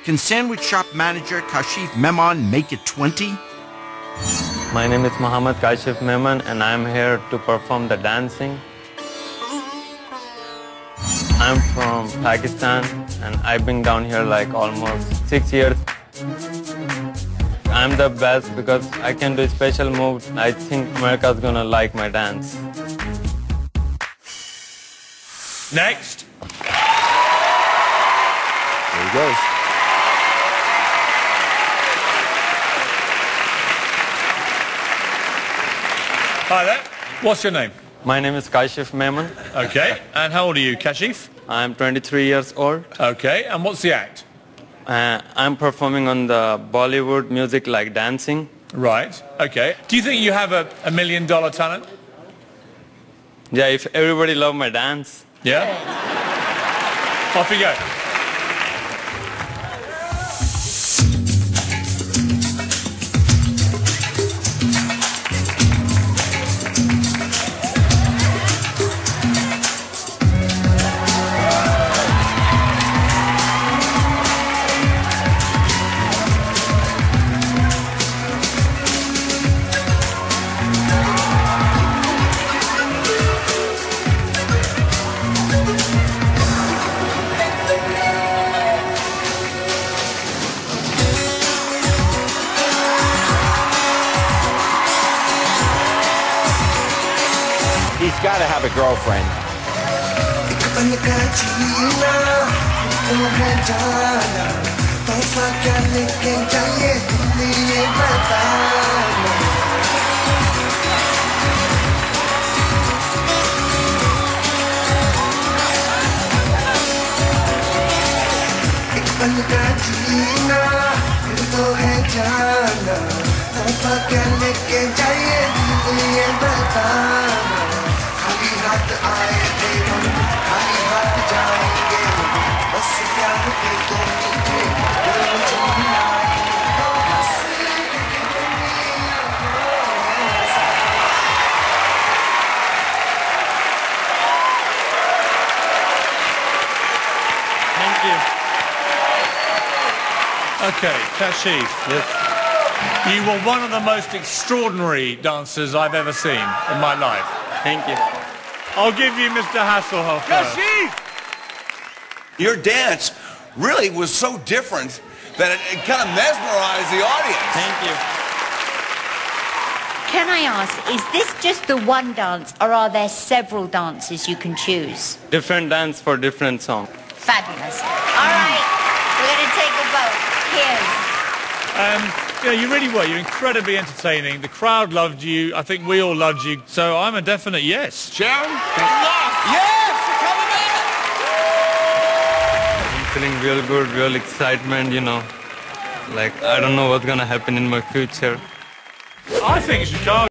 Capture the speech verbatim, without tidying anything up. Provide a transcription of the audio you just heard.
Can sandwich shop manager Kashif Memon make it twenty? My name is Mohammad Kashif Memon and I am here to perform the dancing. I'm from Pakistan and I've been down here like almost six years. I'm the best because I can do special moves. I think America's gonna like my dance. Next. There he goes. Hi there. What's your name? My name is Kashif Memon. Okay. And how old are you, Kashif? I'm twenty-three years old. Okay. And what's the act? Uh, I'm performing on the Bollywood music like dancing. Right. Okay. Do you think you have a, a million dollar talent? Yeah, if everybody love my dance. Yeah? Off you go. He's got to have a girlfriend. Thank you. Okay, Kashif. Yes. You were one of the most extraordinary dancers I've ever seen in my life. Thank you. I'll give you Mister Hasselhoff. Kashif! Your dance really was so different that it, it kind of mesmerized the audience. Thank you. Can I ask, is this just the one dance, or are there several dances you can choose? Different dance for different song. Fabulous. All right, we're going to take a vote. Here's. Um, yeah, you really were. You're incredibly entertaining. The crowd loved you. I think we all loved you. So I'm a definite yes. Sharon? Yes! Coming back! I'm feeling real good, real excitement, you know. Like, I don't know what's gonna happen in my future. I think Chicago